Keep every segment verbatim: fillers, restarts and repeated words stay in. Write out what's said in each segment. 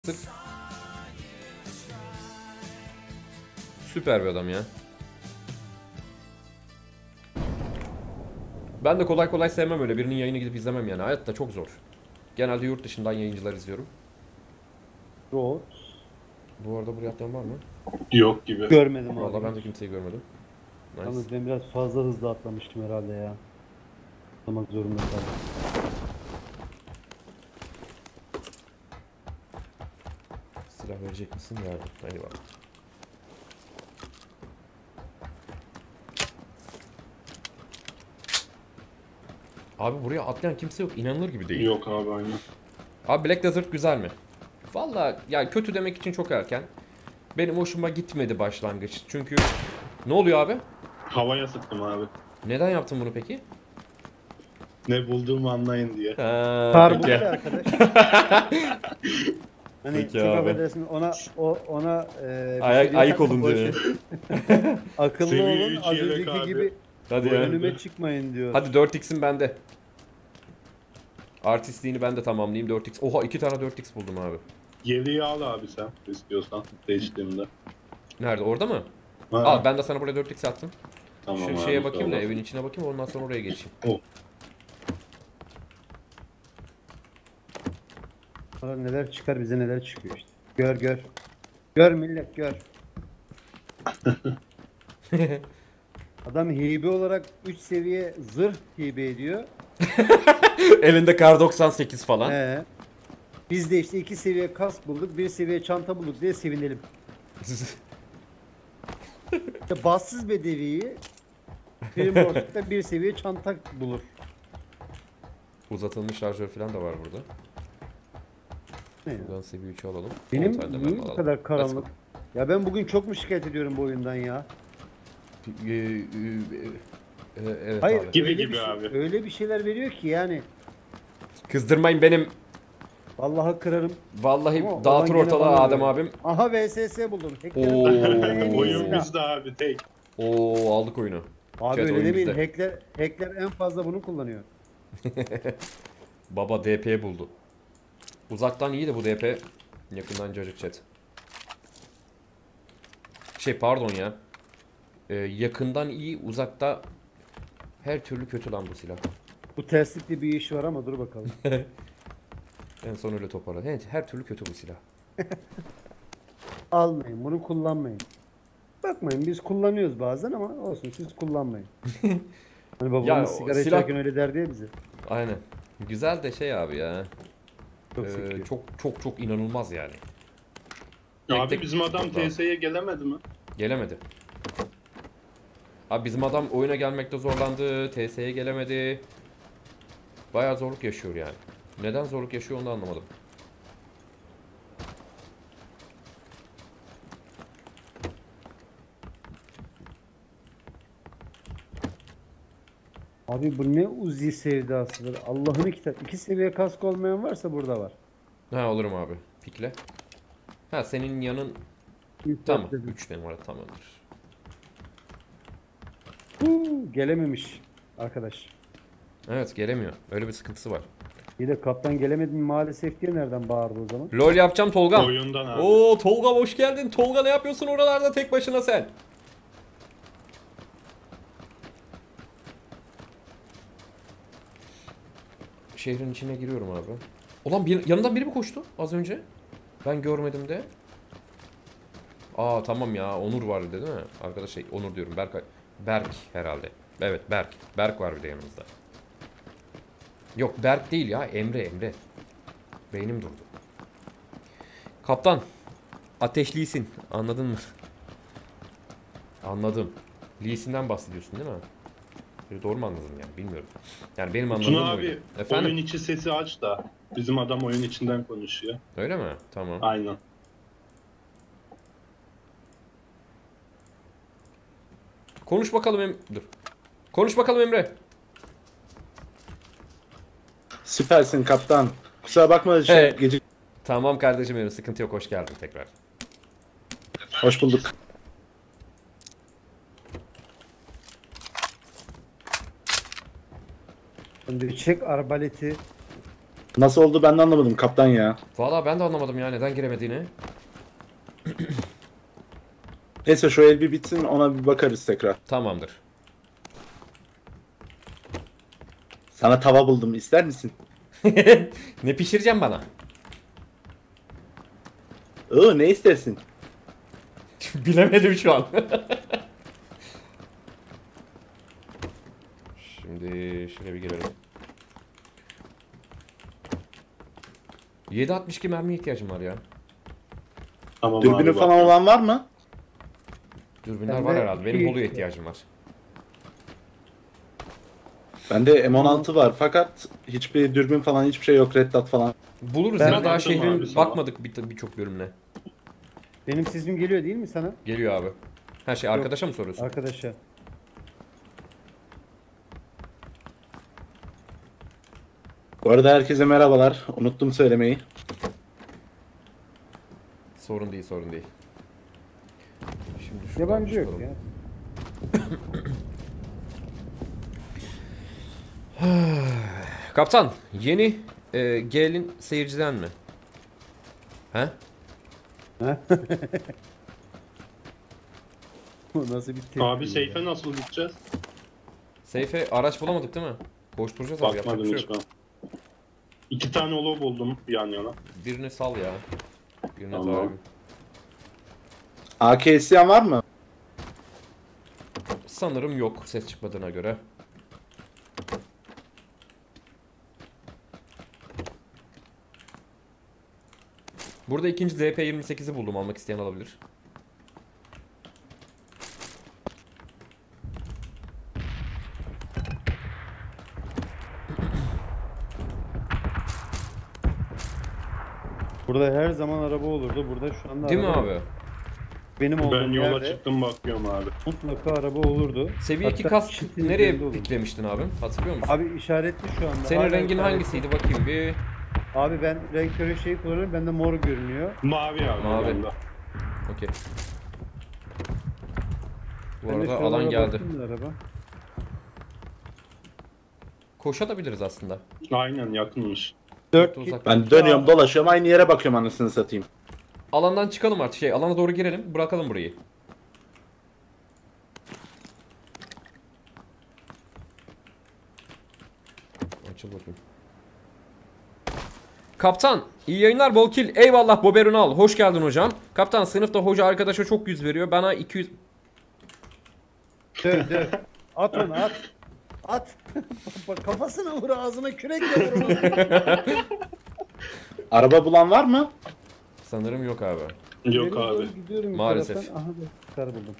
Sırf süper bir adam ya. Ben de kolay kolay sevmem öyle birinin yayını gidip izlemem yani. Hayatta çok zor. Genelde yurt dışından yayıncılar izliyorum. Road. Bu arada buraya atlayan var mı? Yok gibi. Görmedim abi. Vallahi ben de kimseyi görmedim. Nice. Yalnız ben biraz fazla hızlı atlamıştım herhalde ya. Atlamak zorunda kaldım. Silah verecek misin? Yardım. Hadi bak. Abi buraya atlayan kimse yok. İnanılır gibi değil. Yok abi aynen. Abi Black Desert güzel mi? Vallahi yani kötü demek için çok erken. Benim hoşuma gitmedi başlangıç. Çünkü ne oluyor abi? Havaya sıktım abi. Neden yaptın bunu peki? Ne bulduğumu anlayın diye. Ha, Kar bu peki. arkadaş. Hani Peki çok abi. affedersin ona o ona e, bir Ay- şey ayık diyemem, olun boş diyor. ver. Akıllı Seviye olun üç az yelek önceki abi. gibi Hadi ya. önüme çıkmayın diyor. Hadi dört x'im bende. Artistliğini ben de tamamlayayım dört x. Oha iki tane dört x buldum abi. Yeleği al abi sen istiyorsan değiştiğimde. Nerede orada mı? Ha, Al ben de sana buraya dört x attım. tamam Şu abi, şeye sağ bakayım da olasın. evin içine bakayım ondan sonra oraya geçeyim. Oh. Sonra neler çıkar bize neler çıkıyor işte. Gör gör. Gör millet gör. Adam hibe olarak üç seviye zırh hibe ediyor. Elinde kar doksan sekiz falan. He. Biz de işte iki seviye kask bulduk, bir seviye çanta bulduk diye sevinelim. İşte bassız bedeviyi Primorsk'ta bir seviye çanta bulur. Uzatılmış şarjör falan da var burada. Ne ya? Buradan seviye üçü alalım. Benim on tane de niye mermi bu alalım. kadar Let's karanlık? Ya ben bugün çok mu şikayet ediyorum bu oyundan ya? go. Ee, e, e, Evet Hayır, abi. Gibi öyle gibi bir şey- abi. öyle bir şeyler veriyor ki yani Kızdırmayın benim. vallahi kırarım. Vallahi Ama dağıtır olan gene ortalığı bana Adem veriyor. abim. Aha V S S buldum. Hacklerin Oo. kullandığı en iyi Oyun silah. bizde abi tek. Oo aldık oyunu. Abi Evet, öyle oyun demeyin. bizde. Hackler, hackler en fazla bunu kullanıyor. Baba D P buldu. Uzaktan iyi de bu D P. Yakından cacık chat. Şey pardon ya. Ee, yakından iyi, uzakta her türlü kötü lan bu silah. Bu terslikli bir iş var ama dur bakalım. En son öyle toparladı. Evet, her türlü kötü bu silah. Almayın, bunu kullanmayın. Bakmayın biz kullanıyoruz bazen ama olsun siz kullanmayın. Hani babamız Ya, o sigara silah- içerken öyle derdi ya bize. Aynen. Güzel de şey abi ya. Çok Ee, sekiyor. çok çok çok inanılmaz yani. Ya Tek abi tek bizim adam çok lazım. T S'ye gelemedi mi? Gelemedi. Abi bizim adam oyuna gelmekte zorlandı. T S'ye gelemedi. Bayağı zorluk yaşıyor yani. Neden zorluk yaşıyor onu da anlamadım. Abi bu ne Uzi sevdasıdır. Allah'ın kitap. İki seviye kask olmayan varsa burada var. Ha olurum abi. Pikle. Ha senin yanın İlk tamam. dört dedim. üç numara tamamdır. Huu, gelememiş arkadaş. Evet gelemiyor. Öyle bir sıkıntısı var. Bir de kaptan gelemedim maalesef diye nereden bağırdı o zaman? LOL yapacağım Tolga. Oyundan abi. Oo Tolga hoş geldin. Tolga ne yapıyorsun oralarda tek başına sen? Şehrin içine giriyorum abi. Ulan bir, yanından biri mi koştu az önce? Ben görmedim de. Aa tamam ya Onur vardı değil mi? Arkadaş şey Onur diyorum Berk Berk herhalde. Evet Berk. Berk var bir de yanımızda. Yok Berk değil ya Emre Emre. Beynim durdu. Kaptan. Ateşlisin. Anladın mı? Anladım. Lee Sin'den bahsediyorsun değil mi? E, Doğru mu anladım yani bilmiyorum. Yani benim anladığım Tuna oydu. abi Efendim? oyun içi sesi aç da. Bizim adam oyun içinden konuşuyor. Öyle mi? Tamam. Aynen. Konuş bakalım Em... Dur. Konuş bakalım Emre. Süpersin kaptan. Kusura bakma şey Evet. gece. Tamam kardeşim benim sıkıntı yok hoş geldin tekrar. Hoş bulduk. Şimdi çek arbaleti. Nasıl oldu ben de anlamadım kaptan ya. Valla ben de anlamadım ya neden giremediğini. Neyse şu el bir bitsin ona bir bakarız tekrar. Tamamdır. Sana tava buldum ister misin? Ne pişireceğim bana? Oo ne istersin? Bilemedim şu an. Şimdi şuraya bir girelim. yedi altmış iki mermiye ihtiyacım var ya. Tamam Dürbünü abi, falan bak. olan var mı? Dürbünler Ben var de herhalde. Benim iki- Bolu'ya ihtiyacım var. Bende M on altı var fakat hiçbir dürbün falan hiçbir şey yok, Red Dot falan. Buluruz Ben ya daha attım şehrin abi sana. bakmadık bir- birçok bölümüne. Benim sesim geliyor değil mi sana? Geliyor abi. Her şey arkadaşa mı soruyorsun? Arkadaşa. Bu arada herkese merhabalar. Unuttum söylemeyi. Sorun değil, sorun değil. Şimdi şuradan Yabancı yok çıkalım. ya. Kaptan, yeni e, gelin seyirciden mi? He? Bu nasıl bir tepki? Abi ya? seyfe nasıl gideceğiz? Seyfe araç bulamadık değil mi? Koşturacağız abi, yapacak bir Bakmadım şey hiç yok. ben. İki tane olo buldum yan yana. Birini sal ya. Birine Tamam. tamam. A K isteyen var mı? Sanırım yok ses çıkmadığına göre. Burada ikinci Z P yirmi sekizi buldum, almak isteyen alabilir. Burada her zaman araba olurdu. Burada şu anda Değil mi araba yok. abi? Benim olduğum Ben yola yerde çıktım bakıyorum abi. mutlaka araba olurdu. Seviye iki Hatta kask çiftliğin nereye üzerinde olurdu. piklemiştin abi? Hatırlıyor musun? Abi işaretli şu anda. Senin hala rengin işaretli. hangisiydi bakayım bir. Abi ben renk körü şeyi kullanıyorum. Bende mor görünüyor. Mavi abi. Mavi. bende. Okey. Bu Ben de arada şu alan araba geldi. bakayım da Araba. Koşabiliriz aslında. Aynen yakınmış. Dört Çok kit. uzak. Ben dönüyorum dolaşıyorum aynı yere bakıyorum anasını satayım. Alandan çıkalım artık, şey alana doğru girelim, bırakalım burayı. Açıl bakayım. Kaptan, iyi yayınlar, bol kill. Eyvallah Boberun al. Hoş geldin hocam. Kaptan, sınıfta hoca arkadaşa çok yüz veriyor. Bana iki yüz... Döv döv. At onu at. At. Bak kafasına vur, ağzına kürekle vur onu. Araba bulan var mı? Sanırım yok abi. Yok Geri abi. doğru gidiyorum bir Maalesef. taraftan. Aha dur. Kar buldum.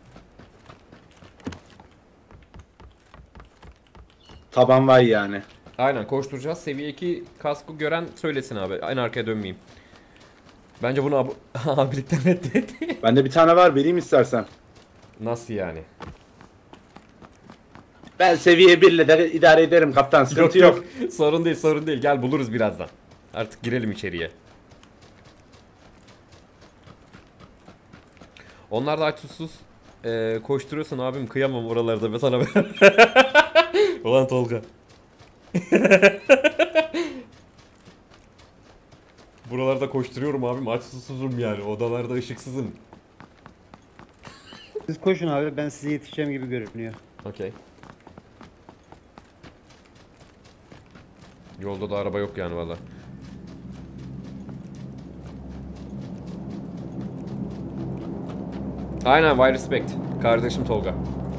Taban var yani. Aynen koşturacağız. Seviye iki kaskı gören söylesin abi. En arkaya dönmeyeyim. Bence bunu ab abilikten reddet. Bende bir tane var vereyim istersen. Nasıl yani? Ben seviye bir ile de idare ederim kaptan sıkıntı yok. Sorun değil, sorun değil. Gel buluruz birazdan. Artık girelim içeriye. Onlar da aç susuz ee, koşturuyorsun abim, kıyamam oralarda ve sana ben. Ulan Tolga. Buralarda koşturuyorum abim, aç susuzum yani, odalarda ışıksızım. Siz koşun abi, ben size yetişeceğim gibi görünüyor. Okey. Yolda da araba yok yani valla. Aynen, why respect. Kardeşim Tolga.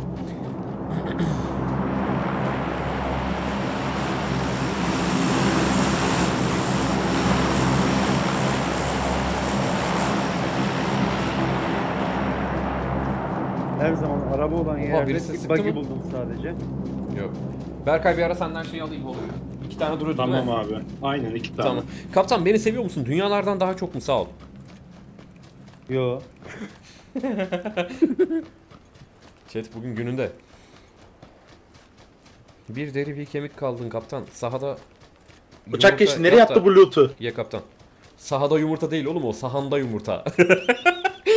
Her zaman araba olan yerde birisi bir sıktı buggy mı? buldum sadece. Yok. Berkay bir ara senden şey alayım olur. İki tane duruyordu değil Tamam mi? abi. Aynen iki tane. Tamam. Kaptan, beni seviyor musun? Dünyalardan daha çok mu? Sağ ol. Yo. Chat bugün gününde. Bir deri bir kemik kaldın kaptan. Sahada Uçak yumurta geçti nereye yap da- attı bu loot'u? Ye kaptan. Sahada yumurta değil oğlum o. Sahanda yumurta.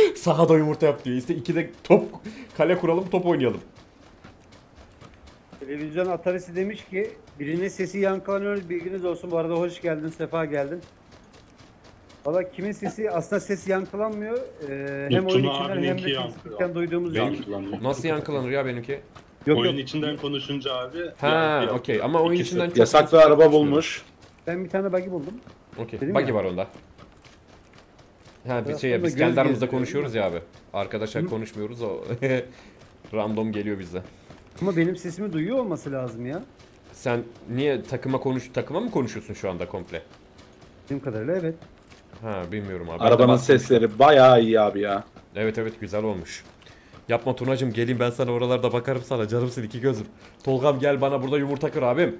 Sahada yumurta yap diyor. İşte ikide top kale kuralım, top oynayalım. Televizyon Atarisi demiş ki birinin sesi yankılanıyor, bilginiz olsun. Bu arada hoş geldin, sefa geldin. Valla kimin sesi aslında ses yankılanmıyor. Ee, hem Yok, oyun Tuna içinden hem abininki de yankılanıyor. Facebook'tan duyduğumuz Benim- yankı. Yankılanıyor. Nasıl yankılanır ya benimki? Yok Oyun yok, içinden konuşunca abi. Ha yankı okey yapıyor. ama oyun İkisi. içinden çok... Yasaklı araba bulmuş. ben bir tane buggy buldum. Okey. Dedim Buggy ya. var onda. Ha biz Biraz şey fazla biz göz kendi aramızda gezdiriyor, konuşuyoruz değil ya abi. Arkadaşlar konuşmuyoruz o random geliyor bize. Ama benim sesimi duyuyor olması lazım ya. Sen niye takıma konuş takıma mı konuşuyorsun şu anda komple? Benim kadarıyla evet. Ha bilmiyorum abi. Ben de Arabanın bastım. sesleri bayağı iyi abi ya. Evet evet güzel olmuş. Yapma Tunacım geleyim ben sana oralarda bakarım sana canımsın iki gözüm. Tolgam gel bana burada yumurta kır abim.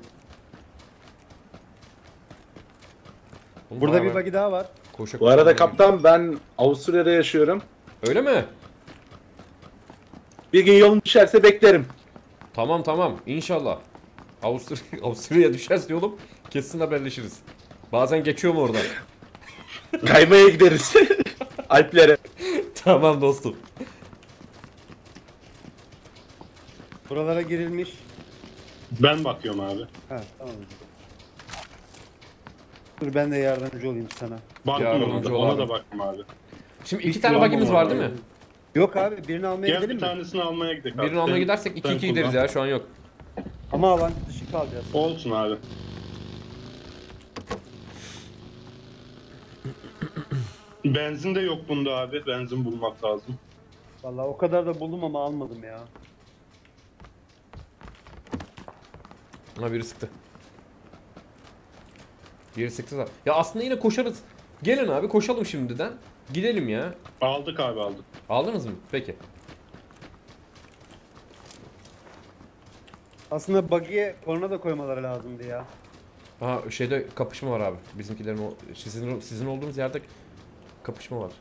Oğlum, Burada bayağı bir buggy daha var. koşa Bu arada koşa kaptan ben Avusturya'da yaşıyorum. Öyle mi? Bir gün yolun düşerse beklerim. Tamam tamam inşallah. Avusturya, Avusturya'ya düşerse yolum kesin haberleşiriz. Bazen geçiyor mu oradan? Kaymaya gideriz. Alplere. Tamam dostum. Buralara girilmiş. Ben bakıyorum abi. Ha tamam. Dur ben de yardımcı olayım sana. Baktım Yardımcı ona da, ol ona abi. da baktım abi. Şimdi iki Hiç tane kullanmam bagimiz var abi. değil mi? Yok abi birini almaya Gel gidelim bir mi? tanesini almaya gidelim. Birini almaya gidersek iki iki gideriz ya şu an yok. Ama alan dışı kalacağız. Olsun abi. Benzin de yok bunda abi. Benzin bulmak lazım. Vallahi o kadar da buldum ama almadım ya. Ha biri sıktı. Biri sıktı da. Ya aslında yine koşarız. Gelin abi koşalım şimdiden. Gidelim ya. Aldık abi aldık. Aldınız mı? Peki. Aslında buggy'e korna da koymaları lazımdı ya. Aha şeyde kapışma var abi. Bizimkilerin o sizin sizin olduğunuz yerde kapışma var.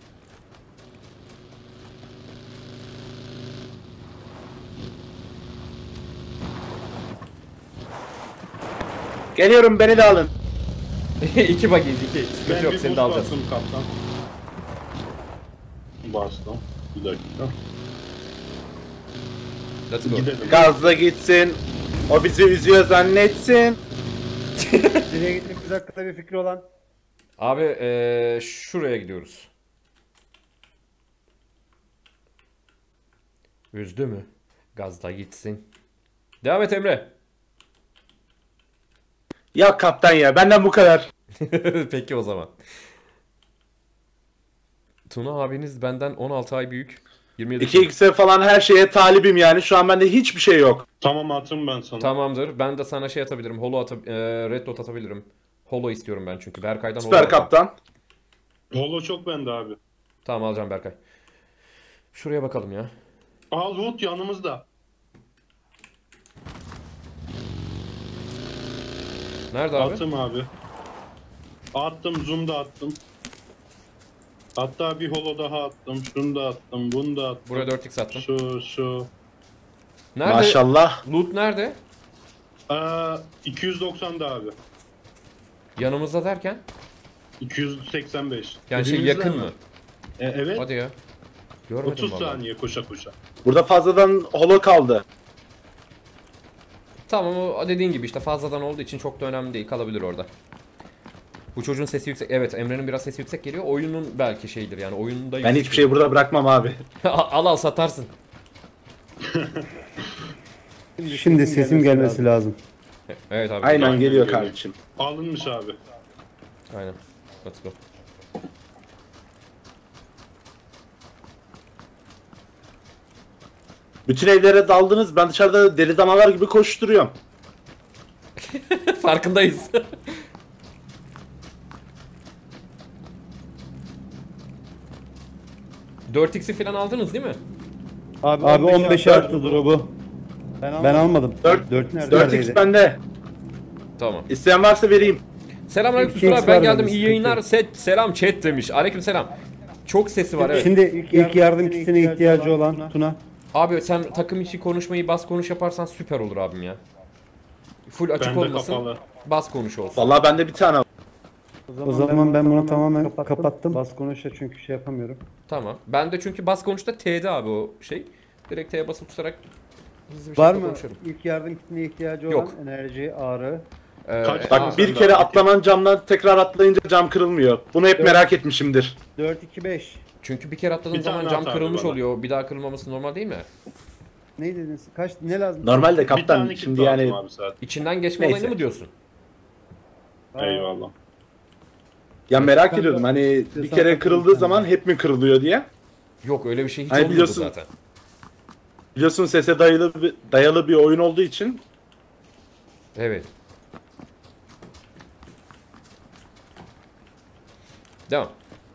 Geliyorum beni de alın. iki bagiyiz iki. Sıkıntı Ben yok bir seni buz de alacağız. bastım kaptan. Bastım. Bir dakika. Let's go. Gidelim. Gazla gitsin. O bizi üzüyor zannetsin. Nereye gittiğimiz hakkında bir fikri olan. Abi eee, şuraya gidiyoruz. Üzdü mü? Gazda gitsin. Devam et Emre. Ya kaptan ya benden bu kadar. Peki o zaman. Tuna abiniz benden on altı ay büyük. yirmi yedi. iki x'e falan her şeye talibim yani. Şu an bende hiçbir şey yok. Tamam atım ben sana. Tamamdır. Ben de sana şey atabilirim. Holo ata eee, red dot atabilirim. Holo istiyorum ben çünkü. Berkay'dan holo Süper alacağım. kaptan. Holo çok bende abi. Tamam alacağım Berkay. Şuraya bakalım ya. Aa loot yanımızda. Nerede abi? Attım abi. Attım zoom da attım. Hatta bir holo daha attım. Şunu da attım. Bunu da attım. Buraya dört x attım. Şu şu. Nerede? Maşallah. Loot nerede? Aa, iki yüz doksan'da abi. Yanımızda derken? iki yüz seksen beş. Yani şey Dibimizde yakın hemen. mı? E, evet. Hadi ya. Görmedim otuz vallahi. saniye koşa koşa. Burada fazladan holo kaldı. Tamam o dediğin gibi işte fazladan olduğu için çok da önemli değil. Kalabilir orada. Bu çocuğun sesi yüksek. Evet Emre'nin biraz sesi yüksek geliyor. Oyunun belki şeydir yani oyunda Ben yüksek hiçbir şeyi burada bırakmam abi. al al satarsın. Şimdi sesim gelmesi lazım. Evet abi. Aynen Aynen geliyor geliyor. kardeşim. Alınmış abi. Aynen. Let's go. Bütün evlere daldınız. Ben dışarıda deli danalar gibi koşturuyorum. Farkındayız. dört x'i falan aldınız değil mi? Abi, Abi on beş arttı drop'u. Ben almadım. dört dört nerede? dört x bende. Tamam. İsteyen varsa vereyim. Selamünaleyküm iki x Tuna, ben var geldim. bende, İyi sıkıntı yayınlar. yok. Set selam chat demiş. Aleykümselam. Çok sesi var evet. Şimdi ilk yardım kitine ihtiyacı olan Tuna. Abi sen takım içi konuşmayı bas konuş yaparsan süper olur abim ya. Full açık Bende olmasın. kapalı. Bas konuş olsun. Vallahi bende bir tane var. O zaman ben bunu tamamen kapattım. Bas konuşa çünkü şey yapamıyorum. Tamam. Ben de çünkü bas konuşta T'de abi o şey. Direkt T'ye basıp tutarak hızlı bir Var şekilde mı konuşuyorum. ilk yardım kitine ihtiyacı Yok. olan enerji, ağrı? Ee, Kaç- Bak Aa, bir sen kere daha- atlanan camdan tekrar atlayınca cam kırılmıyor. Bunu hep Evet. merak etmişimdir. dört iki beş. çünkü bir kere atladığın Bir zaman tane cam atar kırılmış bana. oluyor. Bir daha kırılmaması normal değil mi? Ne dediniz? Kaç ne lazım? Normalde Bir kaptan tane kit şimdi lazım yani abi zaten. İçinden geçme Neyse. olayını mı diyorsun? Aa, Eyvallah. ya merak Kanka, ediyordum hani bir istiyorsan kere takayım kırıldığı sana. zaman hep mi kırılıyor diye. Yok öyle bir şey hiç Hayır, olmuyordu biliyorsun- zaten. Biliyorsun sese dayalı bir, dayalı bir oyun olduğu için Evet. Devam.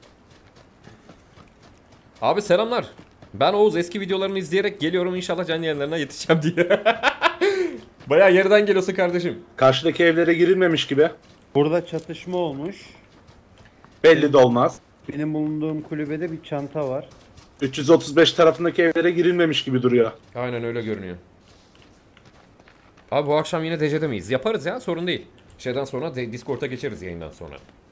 Abi selamlar. Ben Oğuz, eski videolarını izleyerek geliyorum, inşallah canlı yayınlarına yetişeceğim diye. Bayağı yerden geliyorsun kardeşim. karşıdaki evlere girilmemiş gibi. Burada çatışma olmuş. Belli de olmaz. Benim bulunduğum kulübede bir çanta var. üç yüz otuz beş tarafındaki evlere girilmemiş gibi duruyor. Aynen öyle görünüyor. Abi bu akşam yine D C'de miyiz? Yaparız ya, sorun değil. Şeyden sonra de- Discord'a geçeriz yayından sonra.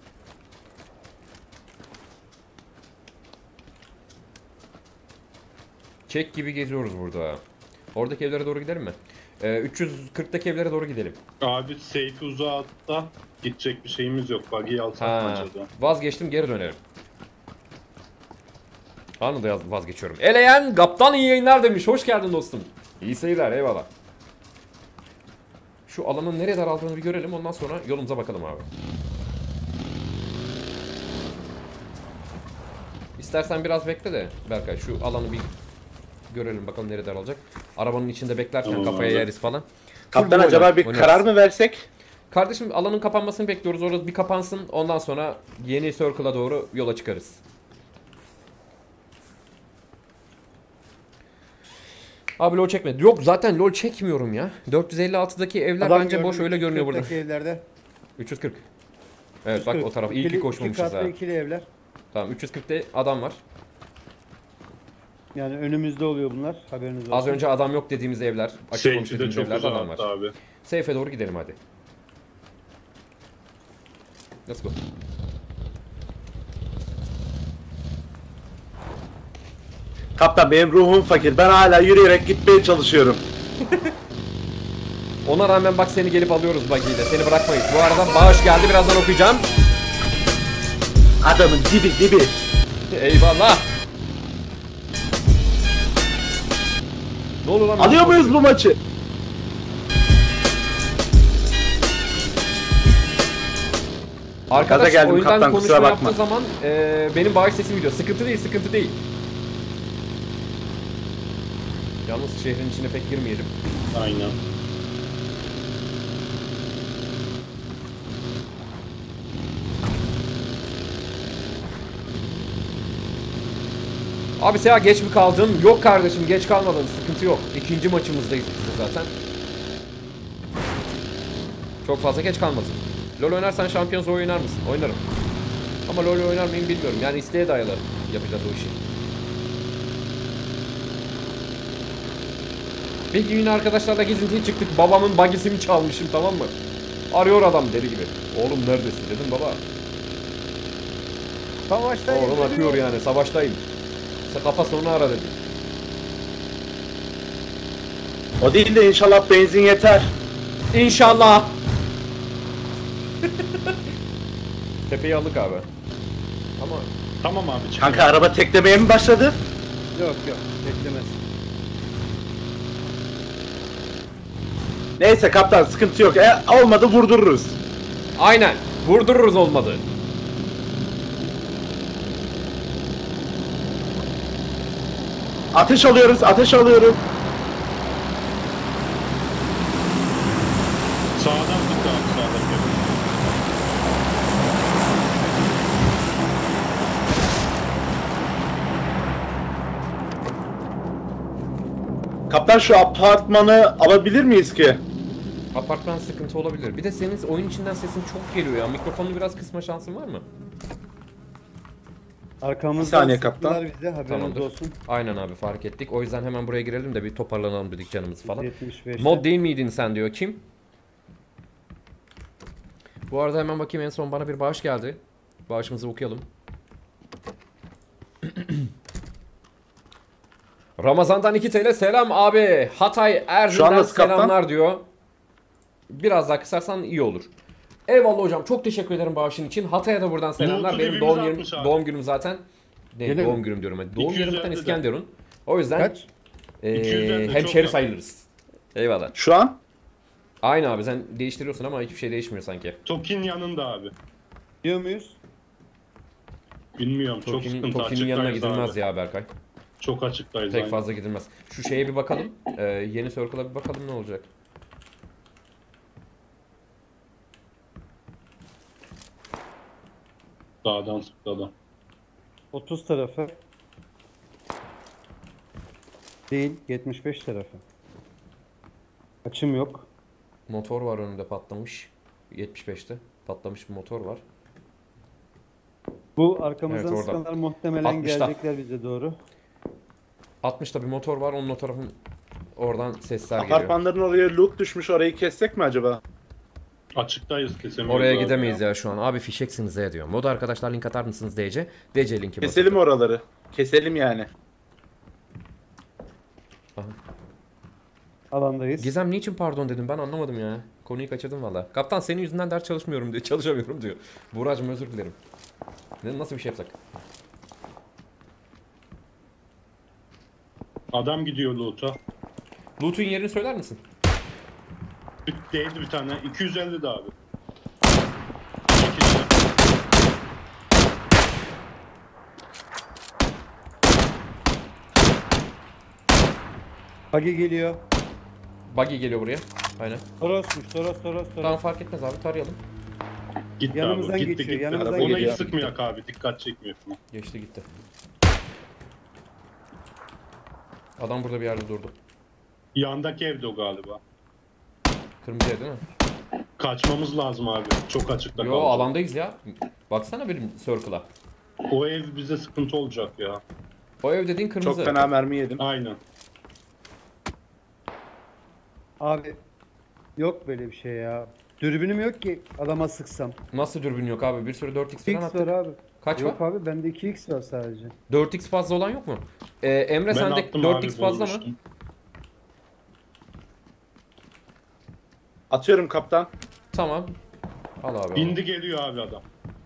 Çek gibi geziyoruz burada. Oradaki evlere doğru gidelim mi? Ee, üç yüz kırktaki evlere doğru gidelim. Abi safe uzağa atla. Gidecek bir şeyimiz yok. Buggy'i alsak mı Ha, acaba? vazgeçtim, geri dönelim. Anında yaz- vazgeçiyorum. Eleyen Kaptan iyi yayınlar demiş. Hoş geldin dostum. İyi seyirler, eyvallah. Şu alanın nereye daraldığını bir görelim, ondan sonra yolumuza bakalım abi. İstersen biraz bekle de Berkay, şu alanı bir görelim bakalım nereye daralacak. Arabanın içinde beklerken Tamam kafaya abi. yeriz falan. Kaptan Full acaba oynar, bir oynarız. karar mı versek? Kardeşim alanın kapanmasını bekliyoruz. Orası bir kapansın. Ondan sonra yeni circle'a doğru yola çıkarız. Abi LoL çekmedi. Yok zaten LoL çekmiyorum ya. dört yüz elli altıdaki evler Adam bence boş, gördüm, öyle görünüyor burada. kırktaki evlerde. üç yüz kırk. Evet bak o taraf. İyi ki İkili- koşmamışız iki ha. katlı ikili evler. Tamam üç yüz kırkta adam var. Yani önümüzde oluyor bunlar. Haberiniz olsun. Az önce adam yok dediğimiz evler. Açık olmuş Safe'i de dediğimiz çok evlerde uzağa adam var. attı abi. Safe'e doğru gidelim hadi. Let's go. Kaptan benim ruhum fakir. Ben hala yürüyerek gitmeye çalışıyorum. Ona rağmen bak seni gelip alıyoruz buggy'yle. Seni bırakmayız. Bu arada bağış geldi, birazdan okuyacağım. Adamın dibi dibi. Eyvallah. Ne olur lan? Alıyor muyuz bu maçı? Arkadaş Gaza geldim oyundan kaptan, konuşma kusura yaptığı bakma. zaman e, benim bağış sesim gidiyor. Sıkıntı değil, sıkıntı değil. Yalnız şehrin içine pek girmeyelim. Aynen. Abi Seha geç mi kaldın? Yok kardeşim geç kalmadım, sıkıntı yok. İkinci maçımızdayız biz de zaten. Çok fazla geç kalmadın. LoL oynarsan Champions oynar mısın? Oynarım. Ama LoL oynar mıyım bilmiyorum. Yani isteğe dayalı yapacağız o işi. Bir gün arkadaşlarla gezintiye çıktık. Babamın bagisini çalmışım, tamam mı? Arıyor adam deli gibi. Oğlum neredesin dedim, baba. Savaştayım. Oğlum akıyor yani, savaştayım. İşte kafa sonra ara dedim. O değil de inşallah benzin yeter. İnşallah. Tepeyi aldık abi. Ama Tamam abi çıkıyor. Kanka araba teklemeye mi başladı? Yok yok. Beklemez. Neyse kaptan sıkıntı yok. E, olmadı vurdururuz. aynen. Vurdururuz olmadı. Ateş alıyoruz, ateş alıyorum. Sağdan tut abi sağdan. Kaptan şu apartmanı alabilir miyiz ki? Apartman sıkıntı olabilir. Bir de senin oyun içinden sesin çok geliyor ya. Mikrofonu biraz kısma şansın var mı? Arkamızdan Bir saniye sıktılar kaptan. bize, haberiniz Tamamdır. olsun. Aynen abi, fark ettik. O yüzden hemen buraya girelim de bir toparlanalım dedik canımızı falan. yetmiş beşte. Mod değil miydin sen diyor. Kim? Bu arada hemen bakayım, en son bana bir bağış geldi. Bağışımızı okuyalım. Ramazan'dan iki T L selam abi. Hatay Şu an Erzin'den nasıl kaptan? selamlar diyor. Biraz daha kısarsan iyi olur. Eyvallah hocam. Çok teşekkür ederim bağışın için. Hatay'a da buradan selamlar. Mutlu Benim dibimize doğum günüm, atmış abi. doğum günüm zaten. Ne, Gene doğum mi? günüm diyorum. Doğum iki yüz günüm zaten elli de. İskenderun. O yüzden Kaç? e, iki yüz elli de hemşeri çok sayılırız. Eyvallah. Şu an Aynı abi, sen değiştiriyorsun ama hiçbir şey değişmiyor sanki. Tokin yanında abi. Diyor muyuz? Bilmiyorum çok Toki'nin sıkıntı. Toki'nin yanına Açıktayız gidilmez abi. ya Berkay. Çok açıktayız Pek abi. fazla gidilmez. Şu şeye bir bakalım. Ee, yeni circle'a bir bakalım ne olacak. Dağdan sıktı adam. otuz tarafı. Değil, yetmiş beş tarafı. Açım yok. Motor var önünde patlamış. yetmiş beşte patlamış bir motor var. Bu arkamızdan Evet, orada. sıkanlar muhtemelen altmışta. gelecekler bize doğru. altmışta bir motor var. Onun o tarafın oradan sesler geliyor. apartmanların oraya loot düşmüş, orayı kessek mi acaba? Açıktayız kesemiyoruz Oraya abi gidemeyiz ya. ya şu an. Abi fişeksiniz ya diyor. Moda arkadaşlar link atar mısınız D C? D C linki Keselim basın. oraları. Keselim yani. Alandayız. Gizem niçin pardon dedim, ben anlamadım ya. Konuyu kaçırdım valla. Kaptan senin yüzünden ders çalışmıyorum diyor. Çalışamıyorum diyor. Buğracığım özür dilerim. Ne, nasıl bir şey yapsak? Adam gidiyor loot'a. Loot'un yerini söyler misin? Bir, değdi bir tane. iki yüz elli de abi. İki kişi. Buggy geliyor. Buggy geliyor buraya. Aynen. Torosmuş, Toros, Toros, Tamam Toros. fark etmez abi, tarayalım. Gitti Yanımızdan abi. Gitti geçiyor, gitti. yanımızdan Ona geçiyor. hiç sıkmayak abi. Dikkat çekmiyor falan. Geçti gitti. Adam burada bir yerde durdu. Yandaki evde o galiba. Kırmızı ev değil mi? Kaçmamız lazım abi. Çok açıkta Yo kalacak. alandayız ya. Baksana benim circle'a. O ev bize sıkıntı olacak ya. O ev dediğin kırmızı. Çok fena mermi yedim. Aynen. Abi yok böyle bir şey ya. Dürbünüm yok ki adama sıksam. Nasıl dürbün yok abi? Bir sürü dört x falan X attık. var abi. Kaç Yok var? abi bende iki x var sadece. dört x fazla olan yok mu? Ee, Emre Ben sende attım dört abi, x fazla mı? bulmuştum. Atıyorum kaptan. Tamam. Al abi. al. İndi geliyor abi adam.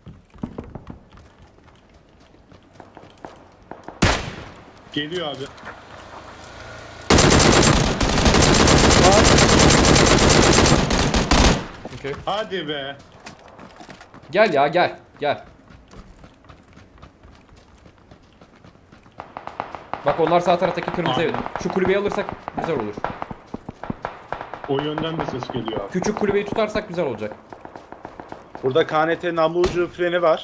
Geliyor abi. Okey. Hadi be. Gel ya gel. Gel. Bak onlar sağ taraftaki kırmızı ev. Şu kulübeyi alırsak güzel olur. O yönden de ses geliyor abi. Küçük kulübeyi tutarsak güzel olacak. Burada K N T namlu ucu freni var.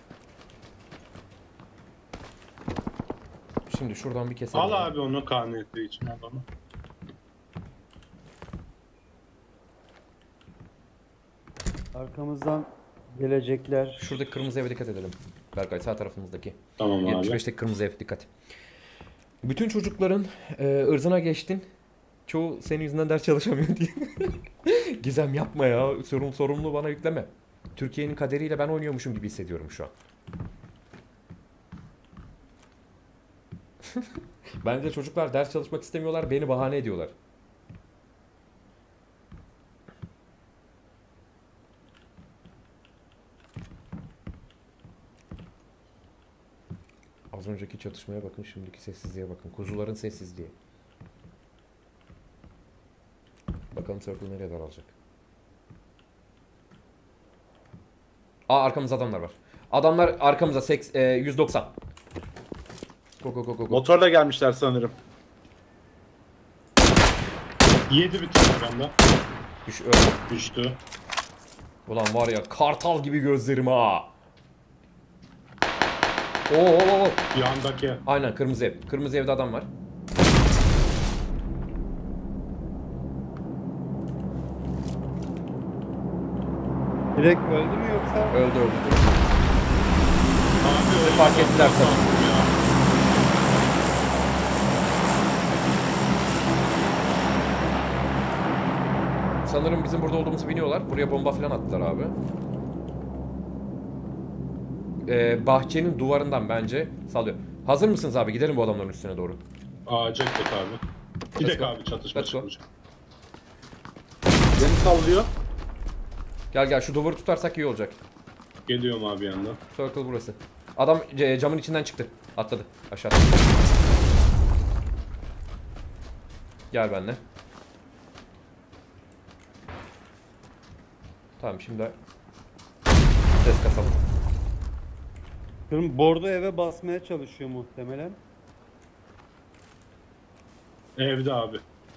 Şimdi şuradan bir keselim. Al abi onu K N T için adamı. Arkamızdan gelecekler. Şuradaki kırmızı eve dikkat edelim. Berkay sağ tarafımızdaki. Tamam abi. yetmiş beşteki kırmızı ev dikkat. Bütün çocukların e, ırzına geçtin. Çoğu senin yüzünden ders çalışamıyor diye. Gizem yapma ya. Sorun, sorumluluğu bana yükleme. Türkiye'nin kaderiyle ben oynuyormuşum gibi hissediyorum şu an. Bence çocuklar ders çalışmak istemiyorlar. Beni bahane ediyorlar. Az önceki çatışmaya bakın, şimdiki sessizliğe bakın. Kuzuların sessizliği. Bakalım circle nereye daralacak. Aa arkamızda adamlar var. Adamlar arkamıza seks, e, yüz doksan. Go go go go go. Motorla gelmişler sanırım. Yedi bir tane benden. Düş öldü. Düştü. Ulan var ya kartal gibi gözlerim ha. Oo, oo, oo. Yandaki. Aynen kırmızı ev. Kırmızı evde adam var. Direkt öldü mü yoksa? Öldü öldü. Abi öyle fark ettiler çok sana. korktum ya. Sanırım bizim burada olduğumuzu biliyorlar. Buraya bomba falan attılar abi. Ee, bahçenin duvarından bence sallıyor. Hazır mısınız abi? Gidelim bu adamların üstüne doğru. Ağaca gidek abi. Gidek go. abi çatışma Let's go. çıkacak. Beni sallıyor. Gel gel şu duvarı tutarsak iyi olacak. Geliyorum abi yandan. Circle burası. Adam c- camın içinden çıktı. Atladı aşağı. Gel benimle. Tamam şimdi ses kasalım. Kırım bordo eve basmaya çalışıyor muhtemelen. Evde abi.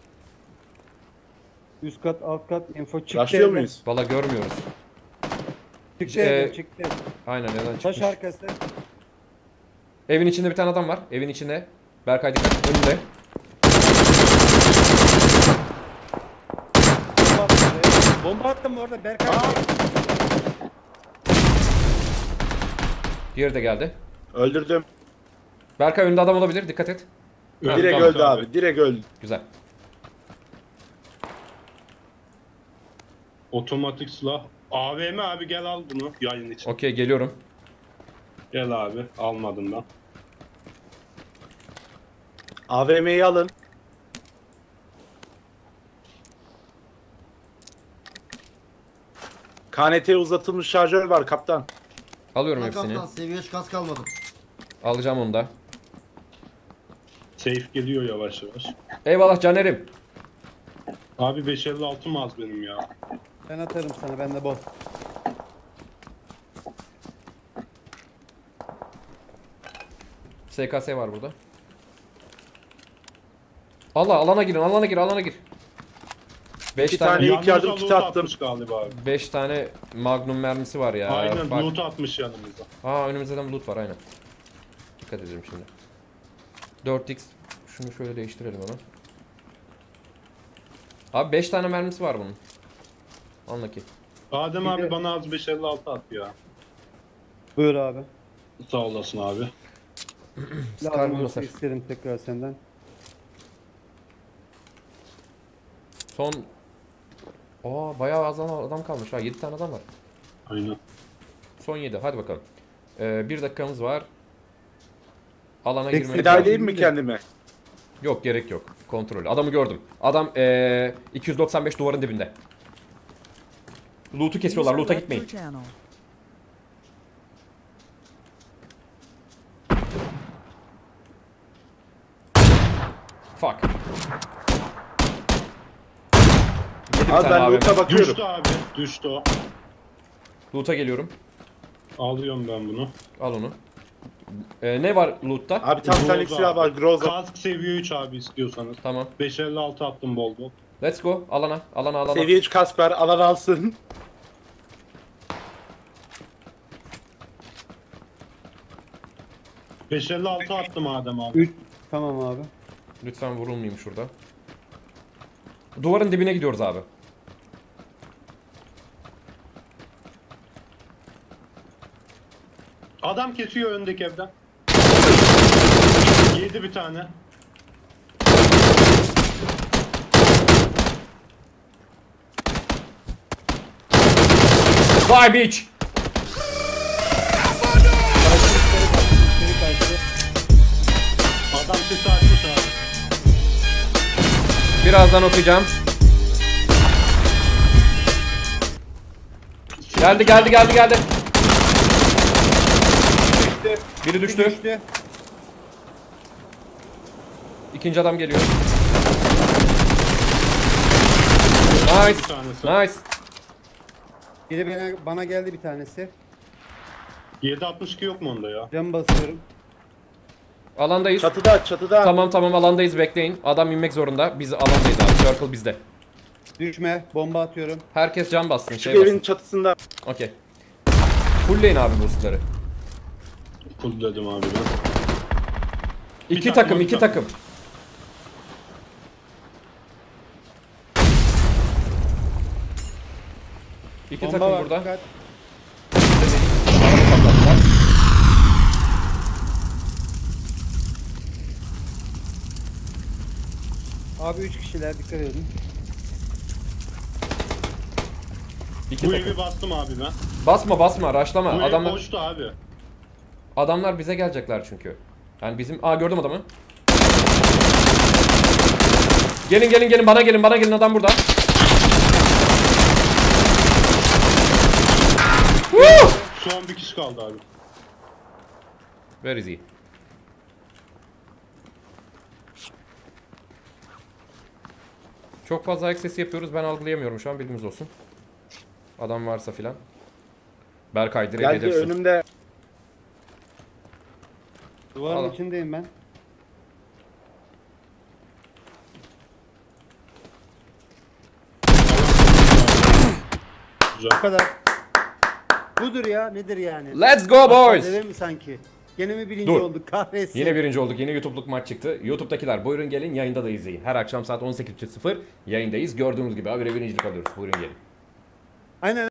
Üst kat alt kat info çıktı. Başlıyor evden. muyuz? Valla görmüyoruz. Çıktı Ee, evden, çıktı. Aynen neden Taş çıkmış. arkası. Evin içinde bir tane adam var. Evin içinde. Berkay dikkat. Önünde. Bomba attım oraya. Bomba attım orada Berkay. Diğeri de geldi. Öldürdüm. Berkay önünde adam olabilir. Dikkat et. Öldü Direkt abi, öldü abi. Direkt öldü. Güzel. Otomatik silah. A V M abi gel al bunu yayın için. Okey geliyorum. Gel abi. Almadım ben. A V M'yi alın. K N T'ye uzatılmış şarjör var kaptan. Alıyorum Lan hepsini. kaptan seviye üç kas kalmadı. Alacağım onu da. Safe geliyor yavaş yavaş. Eyvallah Caner'im. Abi beş elli altı mı az benim ya? Ben atarım sana bende bol. S K S var burada. Allah alana girin alana gir alana gir. beş İki tane tane- İlk yardım Yanımıza kiti loot attım. atmış galiba abi. beş tane Magnum mermisi var ya. Aynen Bak. loot atmış yanımıza. Aa önümüzde de loot var aynen. Dikkat edelim şimdi. dört x şunu şöyle değiştirelim hemen. Abi beş tane mermisi var bunun. Anla ki. Adem Bir abi de- bana az beş elli altı at ya. Buyur abi. Sağ olasın abi. Scar Lazım olursa basar. isterim tekrar senden. Son... Aa bayağı az adam kalmış ha. yedi tane adam var. Aynen. Son yedi. Hadi bakalım. Ee, bir dakikamız var. Alana Tek girmemiz Feda lazım. edeyim mi kendime? Yok gerek yok. Kontrol. Adamı gördüm. Adam ee, iki yüz doksan beş duvarın dibinde. Loot'u kesiyorlar. Loot'a gitmeyin. Fuck. Yedi bir Abi tane ben A V M. loot'a bakıyorum. Düştü abi. Düştü o. Loot'a geliyorum. Alıyorum ben bunu. Al onu. Ee, ne var loot'ta? Abi tam senlik Groza silah abi. var. Groza. Kask seviye üç abi istiyorsanız. Tamam. beş elli altı attım bol bol. Let's go. Alana. Alana alana. Seviye üç kask var. Alan alsın. beş elli altı attım Adem abi. üç. Tamam abi. Lütfen vurulmayayım şurada. Duvarın dibine gidiyoruz abi. Adam kesiyor öndeki evden. Yedi bir tane. Vay bitch. İçeri kaçtı. Adam sesi açmış abi. Birazdan okuyacağım. Geldi geldi geldi geldi. Biri düştü. Düştü. İkinci adam geliyor. Bir Nice. tanesi. Nice. Biri bana, bana geldi bir tanesi. yedi altmış iki yok mu onda ya? Cam basıyorum. Alandayız. Çatıda çatıda. Tamam tamam alandayız bekleyin. Adam inmek zorunda. Biz alandayız abi. Circle bizde. Düşme. Bomba atıyorum. Herkes can bassın. Küçük Şey evin bassın. çatısında. Okey. Fullleyin abi boostları. Full dedim abi ben. İki takım, takım, bir iki takım. takım. İki Bomba takım var. burada. Dikkat. Araba patlattılar. Abi üç kişiler dikkat edin. İki Bu takım. evi bastım abi ben. Basma basma, raşlama. Bu ev Adamlar, boştu abi. adamlar bize gelecekler çünkü. Yani bizim... Aa gördüm adamı. Gelin gelin gelin bana gelin bana gelin adam burada. Woo! Şu an bir kişi kaldı abi. Where is he? Çok fazla ayak sesi yapıyoruz. Ben algılayamıyorum şu an, bilginiz olsun. Adam varsa filan. Berkay direkt Geldi hedefsin. önümde. Duvarın Al. içindeyim ben. Güzel. Bu kadar. Budur ya, nedir yani? Let's go Hatta boys. deve mi sanki? Gene mi birinci Dur. olduk? Kahretsin. Yine birinci olduk. Yine YouTube'luk maç çıktı. YouTube'dakiler buyurun gelin, yayında da izleyin. Her akşam saat on sekiz sıfır yayındayız. Gördüğünüz gibi habire birincilik alıyoruz. Buyurun gelin. Aynen.